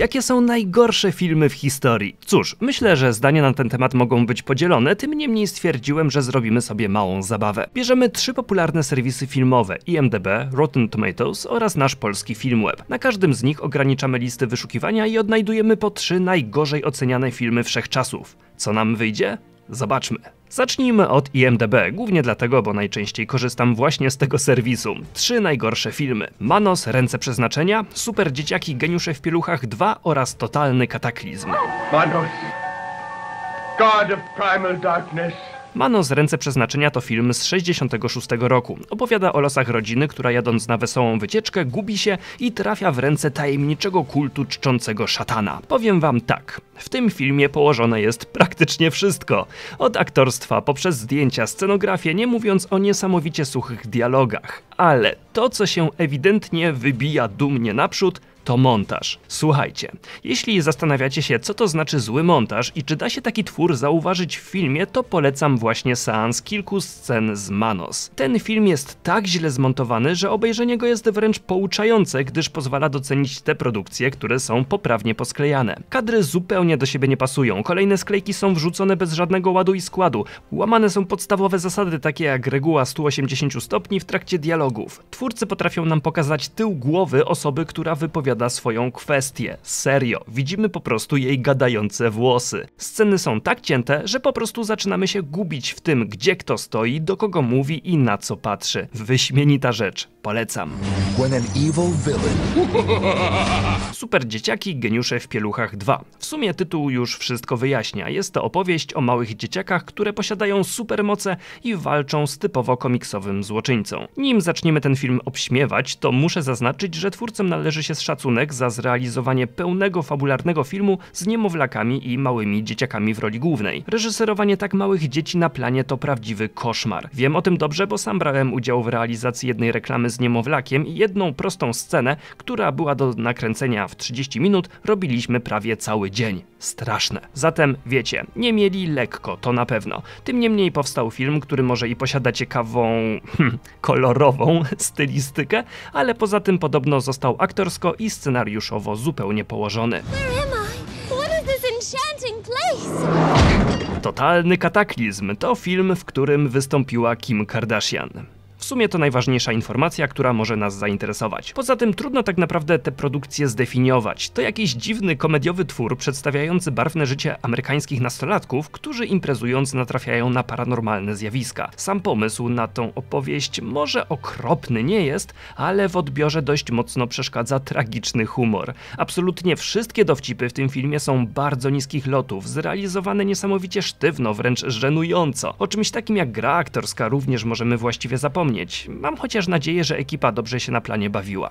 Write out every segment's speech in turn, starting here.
Jakie są najgorsze filmy w historii? Cóż, myślę, że zdania na ten temat mogą być podzielone, tym niemniej stwierdziłem, że zrobimy sobie małą zabawę. Bierzemy 3 popularne serwisy filmowe: IMDb, Rotten Tomatoes oraz nasz polski Filmweb. Na każdym z nich ograniczamy listy wyszukiwania i odnajdujemy po 3 najgorzej oceniane filmy wszechczasów. Co nam wyjdzie? Zobaczmy. Zacznijmy od IMDb, głównie dlatego, bo najczęściej korzystam właśnie z tego serwisu. 3 najgorsze filmy: Manos, Ręce Przeznaczenia, Super Dzieciaki, Geniusze w Pieluchach 2 oraz Totalny Kataklizm. Manos, God of Primal Darkness. Manos, Ręce Przeznaczenia to film z 1966 roku. Opowiada o losach rodziny, która jadąc na wesołą wycieczkę gubi się i trafia w ręce tajemniczego kultu czczącego szatana. Powiem wam tak, w tym filmie położone jest praktycznie wszystko. Od aktorstwa poprzez zdjęcia, scenografię, nie mówiąc o niesamowicie suchych dialogach. Ale to, co się ewidentnie wybija dumnie naprzód, to montaż. Słuchajcie, jeśli zastanawiacie się, co to znaczy zły montaż i czy da się taki twór zauważyć w filmie, to polecam właśnie seans kilku scen z Manos. Ten film jest tak źle zmontowany, że obejrzenie go jest wręcz pouczające, gdyż pozwala docenić te produkcje, które są poprawnie posklejane. Kadry zupełnie do siebie nie pasują, kolejne sklejki są wrzucone bez żadnego ładu i składu, łamane są podstawowe zasady takie jak reguła 180 stopni w trakcie dialogów. Twórcy potrafią nam pokazać tył głowy osoby, która wypowiada swoją kwestię. Serio, widzimy po prostu jej gadające włosy. Sceny są tak cięte, że po prostu zaczynamy się gubić w tym, gdzie kto stoi, do kogo mówi i na co patrzy. Wyśmienita rzecz. Polecam. Super Dzieciaki, Geniusze w Pieluchach 2. W sumie tytuł już wszystko wyjaśnia. Jest to opowieść o małych dzieciakach, które posiadają supermoce i walczą z typowo komiksowym złoczyńcą. Nim zaczniemy ten film obśmiewać, to muszę zaznaczyć, że twórcom należy się szacunek za zrealizowanie pełnego fabularnego filmu z niemowlakami i małymi dzieciakami w roli głównej. Reżyserowanie tak małych dzieci na planie to prawdziwy koszmar. Wiem o tym dobrze, bo sam brałem udział w realizacji jednej reklamy z niemowlakiem i jedną prostą scenę, która była do nakręcenia w 30 minut, robiliśmy prawie cały dzień. Straszne. Zatem wiecie, nie mieli lekko, to na pewno. Tym niemniej powstał film, który może i posiada ciekawą, kolorową stylistykę, ale poza tym podobno został aktorsko i scenariuszowo zupełnie położony. Totalny Kataklizm to film, w którym wystąpiła Kim Kardashian. W sumie to najważniejsza informacja, która może nas zainteresować. Poza tym trudno tak naprawdę tę produkcję zdefiniować. To jakiś dziwny, komediowy twór przedstawiający barwne życie amerykańskich nastolatków, którzy imprezując natrafiają na paranormalne zjawiska. Sam pomysł na tą opowieść może okropny nie jest, ale w odbiorze dość mocno przeszkadza tragiczny humor. Absolutnie wszystkie dowcipy w tym filmie są bardzo niskich lotów, zrealizowane niesamowicie sztywno, wręcz żenująco. O czymś takim jak gra aktorska również możemy właściwie zapomnieć. Mam chociaż nadzieję, że ekipa dobrze się na planie bawiła.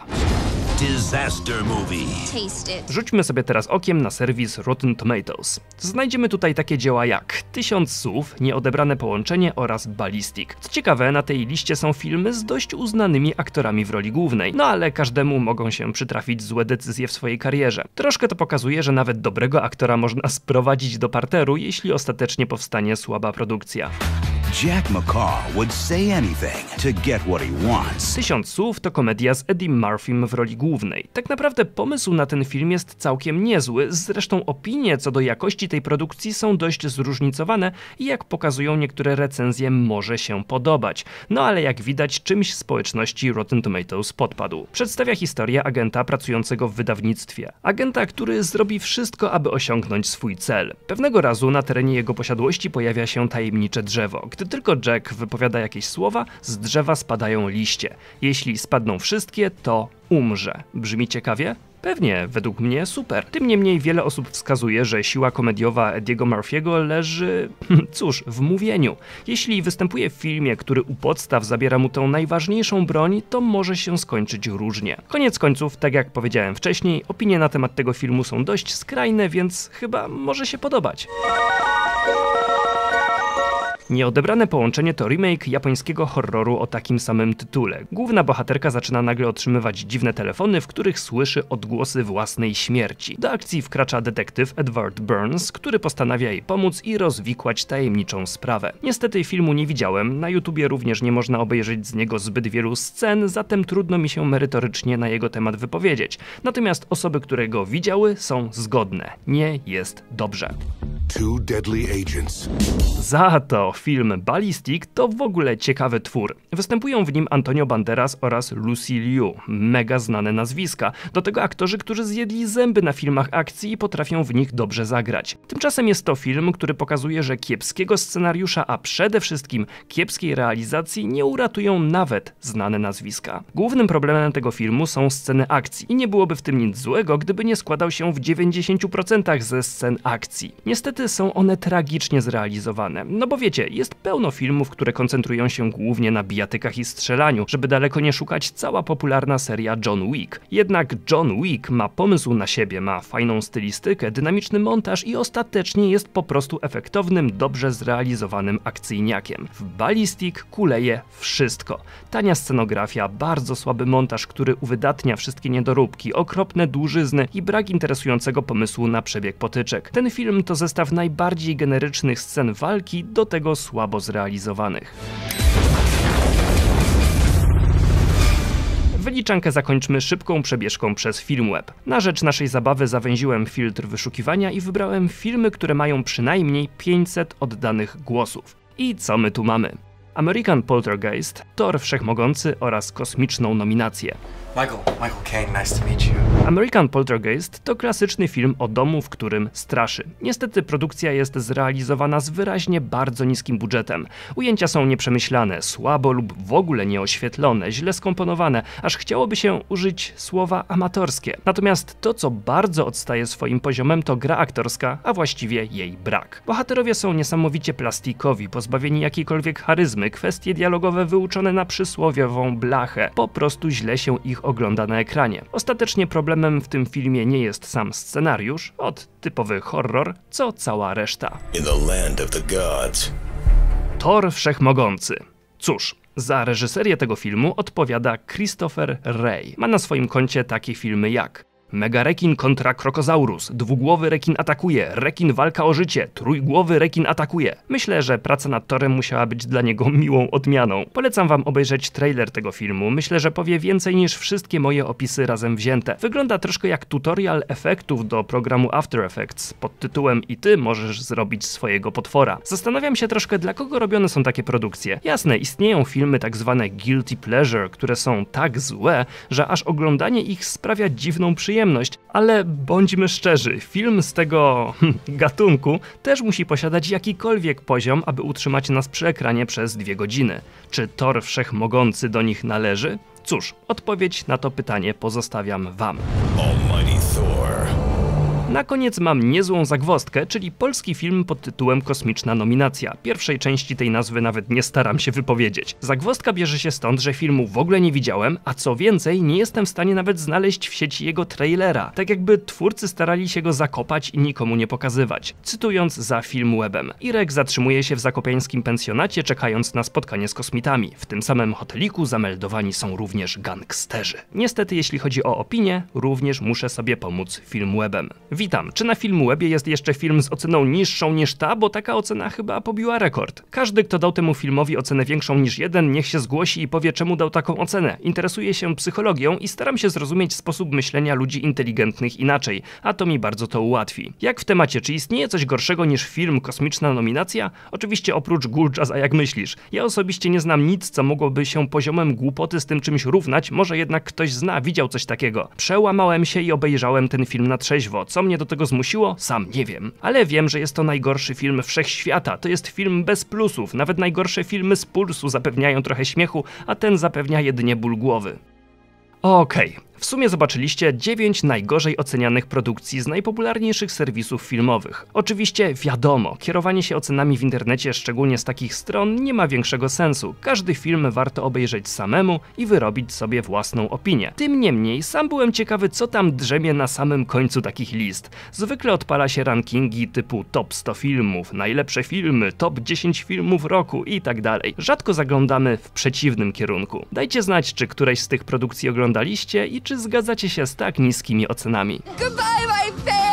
Rzućmy sobie teraz okiem na serwis Rotten Tomatoes. Znajdziemy tutaj takie dzieła jak 1000 słów, Nieodebrane połączenie oraz Ballistic. Co ciekawe, na tej liście są filmy z dość uznanymi aktorami w roli głównej, no ale każdemu mogą się przytrafić złe decyzje w swojej karierze. Troszkę to pokazuje, że nawet dobrego aktora można sprowadzić do parteru, jeśli ostatecznie powstanie słaba produkcja. Jack McCall would say anything to get what he wants. 1000 słów to komedia z Eddie Murphym w roli głównej. Tak naprawdę pomysł na ten film jest całkiem niezły, zresztą opinie co do jakości tej produkcji są dość zróżnicowane i jak pokazują niektóre recenzje może się podobać. No ale jak widać czymś społeczności Rotten Tomatoes podpadł. Przedstawia historię agenta pracującego w wydawnictwie. Agenta, który zrobi wszystko, aby osiągnąć swój cel. Pewnego razu na terenie jego posiadłości pojawia się tajemnicze drzewo. Gdy tylko Jack wypowiada jakieś słowa, z drzewa spadają liście. Jeśli spadną wszystkie, to umrze. Brzmi ciekawie? Pewnie, według mnie super. Tym niemniej wiele osób wskazuje, że siła komediowa Eddiego Murphy'ego leży, cóż, w mówieniu. Jeśli występuje w filmie, który u podstaw zabiera mu tą najważniejszą broń, to może się skończyć różnie. Koniec końców, tak jak powiedziałem wcześniej, opinie na temat tego filmu są dość skrajne, więc chyba może się podobać. Nieodebrane połączenie to remake japońskiego horroru o takim samym tytule. Główna bohaterka zaczyna nagle otrzymywać dziwne telefony, w których słyszy odgłosy własnej śmierci. Do akcji wkracza detektyw Edward Burns, który postanawia jej pomóc i rozwikłać tajemniczą sprawę. Niestety filmu nie widziałem, na YouTubie również nie można obejrzeć z niego zbyt wielu scen, zatem trudno mi się merytorycznie na jego temat wypowiedzieć. Natomiast osoby, które go widziały, są zgodne. Nie jest dobrze. Two deadly agents. Za to film Ballistic to w ogóle ciekawy twór. Występują w nim Antonio Banderas oraz Lucy Liu, mega znane nazwiska. Do tego aktorzy, którzy zjedli zęby na filmach akcji i potrafią w nich dobrze zagrać. Tymczasem jest to film, który pokazuje, że kiepskiego scenariusza, a przede wszystkim kiepskiej realizacji nie uratują nawet znane nazwiska. Głównym problemem tego filmu są sceny akcji i nie byłoby w tym nic złego, gdyby nie składał się w 90% ze scen akcji. Niestety są one tragicznie zrealizowane, no bo wiecie, jest pełno filmów, które koncentrują się głównie na bijatykach i strzelaniu, żeby daleko nie szukać cała popularna seria John Wick. Jednak John Wick ma pomysł na siebie, ma fajną stylistykę, dynamiczny montaż i ostatecznie jest po prostu efektownym, dobrze zrealizowanym akcyjniakiem. W Ballistic kuleje wszystko. Tania scenografia, bardzo słaby montaż, który uwydatnia wszystkie niedoróbki, okropne dłużyzny i brak interesującego pomysłu na przebieg potyczek. Ten film to zestaw najbardziej generycznych scen walki, do tego słabo zrealizowanych. Wyliczankę zakończmy szybką przebieżką przez Filmweb. Na rzecz naszej zabawy zawęziłem filtr wyszukiwania i wybrałem filmy, które mają przynajmniej 500 oddanych głosów. I co my tu mamy? American Poltergeist, Thor Wszechmogący oraz kosmiczną nominację. Michael Caine, nice to meet you. American Poltergeist to klasyczny film o domu, w którym straszy. Niestety produkcja jest zrealizowana z wyraźnie bardzo niskim budżetem. Ujęcia są nieprzemyślane, słabo lub w ogóle nieoświetlone, źle skomponowane, aż chciałoby się użyć słowa amatorskie. Natomiast to, co bardzo odstaje swoim poziomem, to gra aktorska, a właściwie jej brak. Bohaterowie są niesamowicie plastikowi, pozbawieni jakiejkolwiek charyzmy, kwestie dialogowe wyuczone na przysłowiową blachę. Po prostu źle się ich ogląda na ekranie. Ostatecznie problemem w tym filmie nie jest sam scenariusz, typowy horror, co cała reszta. In the land of the gods. Thor Wszechmogący. Cóż, za reżyserię tego filmu odpowiada Christopher Ray. Ma na swoim koncie takie filmy jak Megarekin kontra Krokozaurus, dwugłowy rekin atakuje, rekin walka o życie, trójgłowy rekin atakuje. Myślę, że praca nad Thorem musiała być dla niego miłą odmianą. Polecam wam obejrzeć trailer tego filmu, myślę, że powie więcej niż wszystkie moje opisy razem wzięte. Wygląda troszkę jak tutorial efektów do programu After Effects pod tytułem "I ty możesz zrobić swojego potwora". Zastanawiam się troszkę, dla kogo robione są takie produkcje. Jasne, istnieją filmy tak zwane guilty pleasure, które są tak złe, że aż oglądanie ich sprawia dziwną przyjemność, ale bądźmy szczerzy, film z tego gatunku też musi posiadać jakikolwiek poziom, aby utrzymać nas przy ekranie przez 2 godziny. Czy Thor Wszechmogący do nich należy? Cóż, odpowiedź na to pytanie pozostawiam wam. Almighty Thor. Na koniec mam niezłą zagwozdkę, czyli polski film pod tytułem Kosmiczna nominacja. Pierwszej części tej nazwy nawet nie staram się wypowiedzieć. Zagwozdka bierze się stąd, że filmu w ogóle nie widziałem, a co więcej, nie jestem w stanie nawet znaleźć w sieci jego trailera. Tak jakby twórcy starali się go zakopać i nikomu nie pokazywać. Cytując za Filmwebem. Irek zatrzymuje się w zakopiańskim pensjonacie, czekając na spotkanie z kosmitami. W tym samym hoteliku zameldowani są również gangsterzy. Niestety, jeśli chodzi o opinię, również muszę sobie pomóc Filmwebem. Witam, czy na Filmwebie jest jeszcze film z oceną niższą niż ta, bo taka ocena chyba pobiła rekord. Każdy, kto dał temu filmowi ocenę większą niż 1, niech się zgłosi i powie, czemu dał taką ocenę. Interesuję się psychologią i staram się zrozumieć sposób myślenia ludzi inteligentnych inaczej, a to mi bardzo to ułatwi. Jak w temacie, czy istnieje coś gorszego niż film Kosmiczna nominacja? Oczywiście oprócz Gulczas, a jak myślisz? Ja osobiście nie znam nic, co mogłoby się poziomem głupoty z tym czymś równać, może jednak ktoś zna, widział coś takiego. Przełamałem się i obejrzałem ten film na trzeźwo. Co mnie do tego zmusiło? Sam nie wiem. Ale wiem, że jest to najgorszy film wszechświata. To jest film bez plusów. Nawet najgorsze filmy z Pulsu zapewniają trochę śmiechu, a ten zapewnia jedynie ból głowy. Okej, W sumie zobaczyliście 9 najgorzej ocenianych produkcji z najpopularniejszych serwisów filmowych. Oczywiście wiadomo, kierowanie się ocenami w internecie, szczególnie z takich stron, nie ma większego sensu. Każdy film warto obejrzeć samemu i wyrobić sobie własną opinię. Tym niemniej, sam byłem ciekawy, co tam drzemie na samym końcu takich list. Zwykle odpala się rankingi typu top 100 filmów, najlepsze filmy, top 10 filmów roku i tak dalej. Rzadko zaglądamy w przeciwnym kierunku. Dajcie znać, czy któreś z tych produkcji oglądaliście i czy zgadzacie się z tak niskimi ocenami. Goodbye, my face!